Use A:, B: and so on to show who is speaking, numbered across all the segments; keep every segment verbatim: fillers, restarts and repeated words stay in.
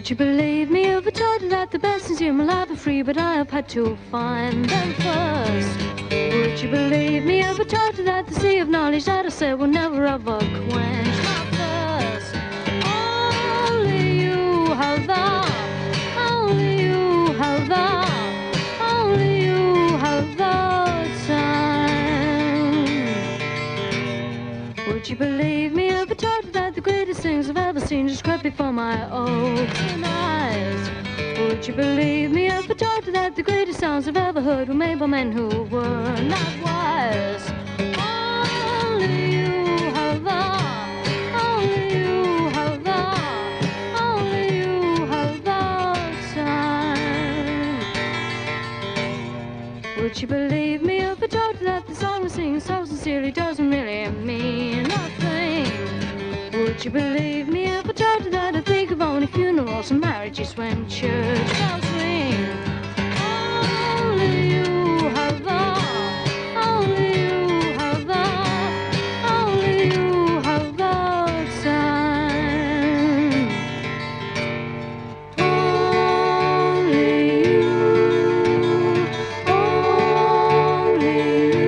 A: Would you believe me if I told you that the best things in my life are free, but I have had to find them first? Would you believe me if I told you that the sea of knowledge that I said will never ever quench my thirst? Only you have the, only you have the, only you have the time. Would you believe me if I told you that the greatest things I've ever seen just crept before my open eyes? Would you believe me if I told you that the greatest sounds I've ever heard were made by men who were not wise? Only you have the, only you have the, only you have the time. Would you believe me if I told you that the song we sing so sincerely doesn't really mean nothing? Would you believe me if I told you that I think of only funerals and marriages when church bells ring? Only you have the, only you have the, only you have the time. Only you, only you,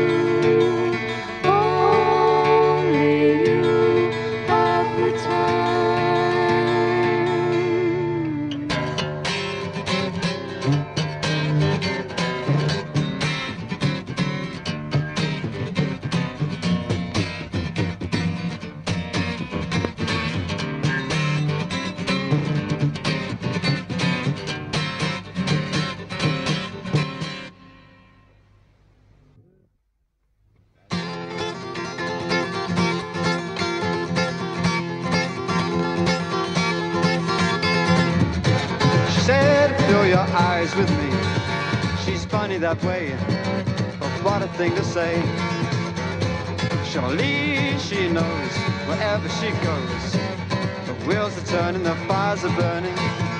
A: only you have the
B: She said, fill your eyes with me. She's funny that way, but what a thing to say. Surely she knows wherever she goes, the wheels are turning, the fires are burning.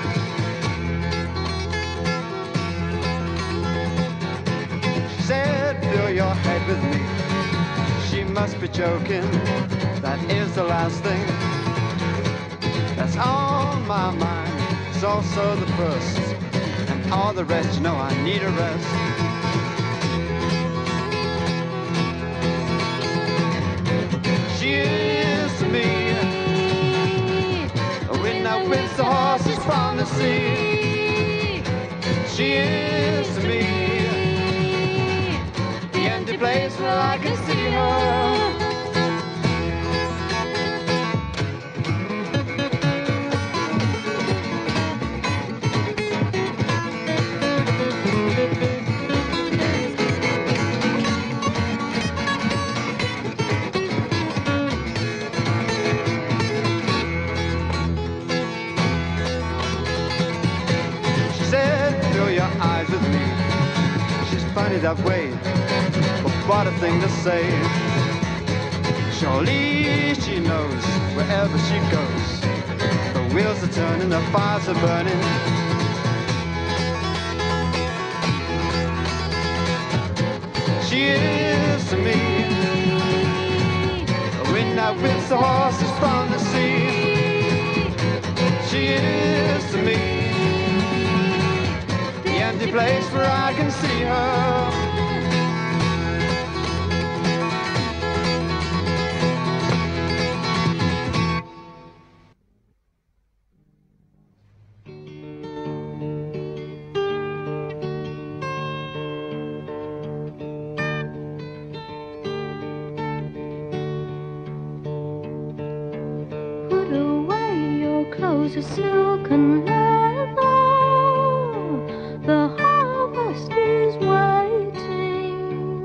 B: She said, fill your head with me. She must be joking, that is the last thing that's on my mind. It's also the first, and all the rest, you know I need a rest. She is to me a wind that wins the horses from the sea. She is to me the empty place where I can see her. Funny that way, but what a thing to say. Surely she knows wherever she goes, the wheels are turning, the fires are burning. She is to me a wind that whips the horses from the sea. She is to me empty place where I can see her.
A: Put away your clothes of silk and leather. The harvest is waiting.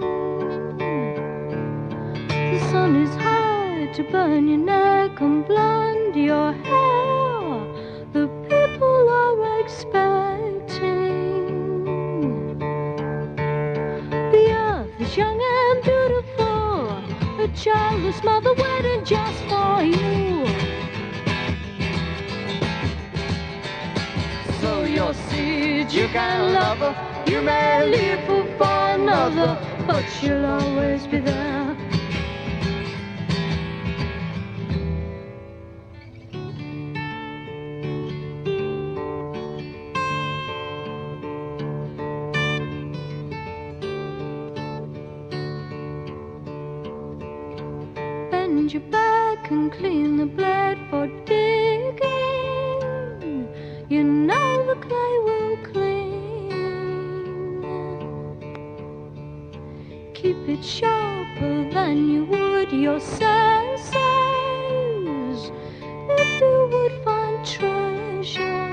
A: The sun is high to burn your neck and blonde your hair. The people are expecting. The earth is young and beautiful, a childless mother waiting just for you. Sow your seeds, you can love her. You may leave her for another, but she'll always be there. bend your back and clean the blade for digging. You know the clay will cling. Keep it sharper than you would your senses if you would find treasure.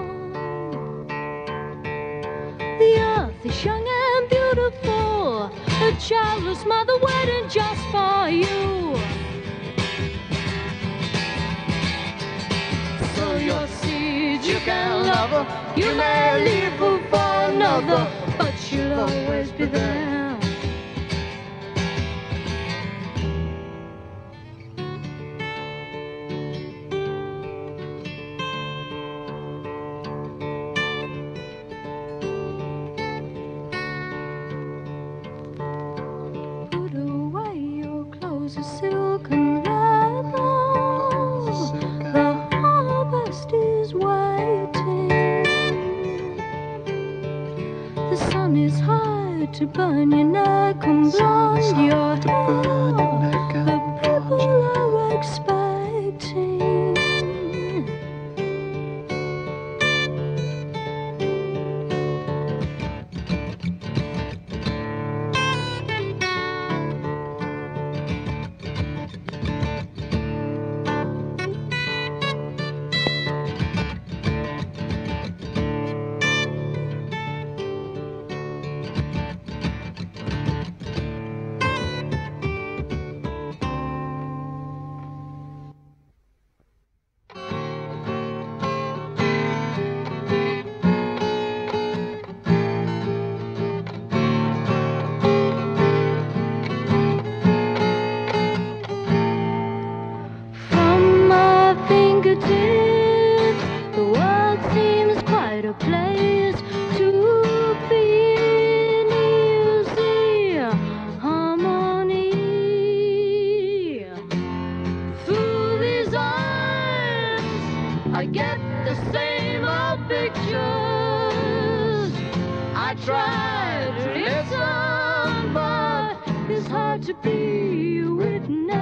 A: The earth is young and beautiful, a childless mother waiting just for you. Sow your seeds, you can love her, you may leave her for another, but she'll always be there. Silk and leather, the harvest is waiting. The sun is high to burn your neck and blonde your hair. The people are expecting. The world seems quite a place to be in easy harmony. Through these eyes I get the same old pictures. I try to listen, but it's hard to be a witness.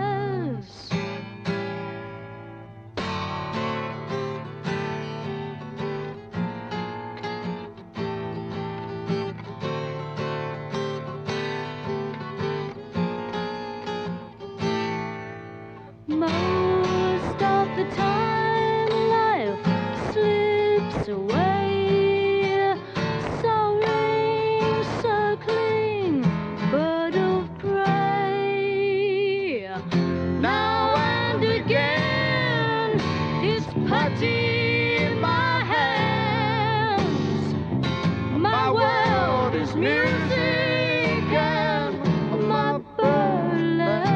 A: Most of the time life slips away, soaring, circling, bird of prey. Now and again it's putty in my hands. My world is music and my birdland.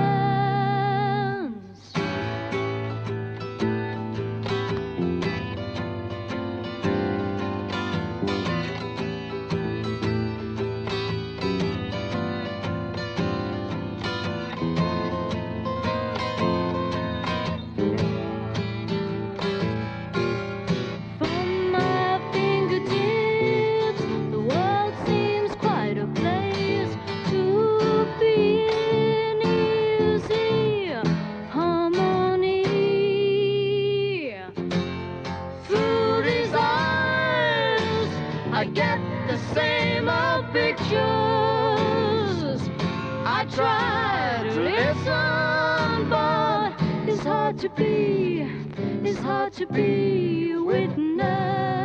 A: I get the same old pictures. I try to listen, but it's hard to be, it's hard to be a witness.